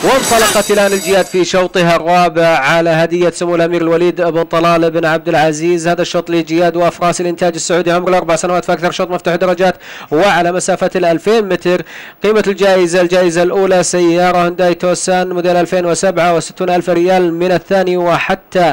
وانطلقت الآن الجياد في شوطها الرابع على هدية سمو الأمير الوليد بن طلال بن عبد العزيز. هذا الشوط لجياد وأفراس الإنتاج السعودي عمره الأربع سنوات فأكثر، شوط مفتوح درجات وعلى مسافة 2000 متر. قيمة الجائزة الأولى سيارة هونداي توسان موديل 2007 و60,000 ريال من الثاني وحتى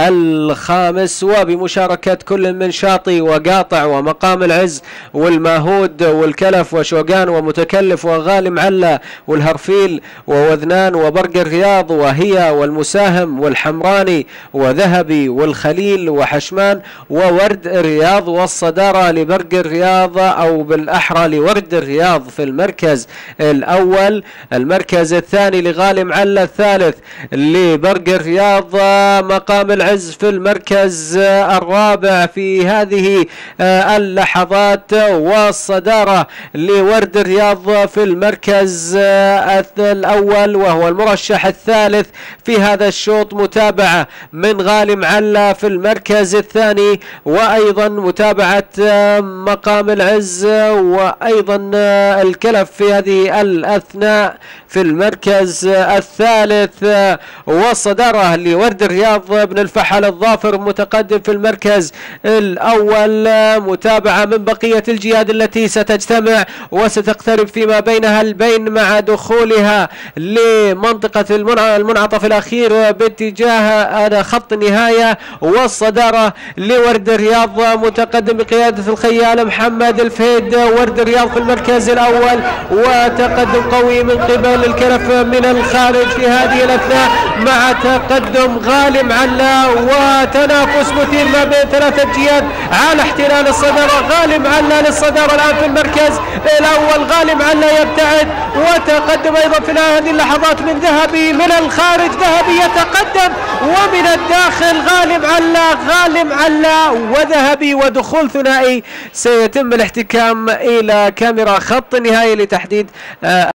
الخامس، وبمشاركة كل من شاطي وقاطع ومقام العز والماهود والكلف وشوقان ومتكلف وغالي معلى والهرفيل ووذنان وبرق الرياض وهي والمساهم والحمراني وذهبي والخليل وحشمان وورد الرياض. والصدارة لبرق الرياض أو بالأحرى لورد الرياض في المركز الأول، المركز الثاني لغالي معلى، الثالث لبرق الرياض، مقام العز في المركز الرابع في هذه اللحظات، والصدارة لورد الرياض في المركز الأول وهو المرشح الثالث في هذا الشوط، متابعة من غالي معلى في المركز الثاني، وأيضا متابعة مقام العز وأيضا الكلف في هذه الأثناء في المركز الثالث، والصدارة لورد الرياض بن الفحل الظافر متقدم في المركز الأول، متابعة من بقية الجياد التي ستجتمع وستقترب فيما بينها البين مع دخولها لمنطقة المنعطف الأخير باتجاه خط النهاية. والصدارة لورد الرياض متقدم بقيادة الخيال محمد الفهيد، ورد الرياض في المركز الأول، وتقدم قوي من قبل الكلف من الخارج في هذه الأثناء مع تقدم غالي معلى، وتنافس مثير ما بين ثلاثة جياد على احتلال الصدارة. غالي معلى للصدارة الآن في المركز الأول، غالي معلى يبتعد، وتقدم أيضا في هذه اللحظات من ذهبي من الخارج، ذهبي يتقدم، ومن الداخل غالي معلى وذهبي، ودخول ثنائي. سيتم الاحتكام إلى كاميرا خط النهائي لتحديد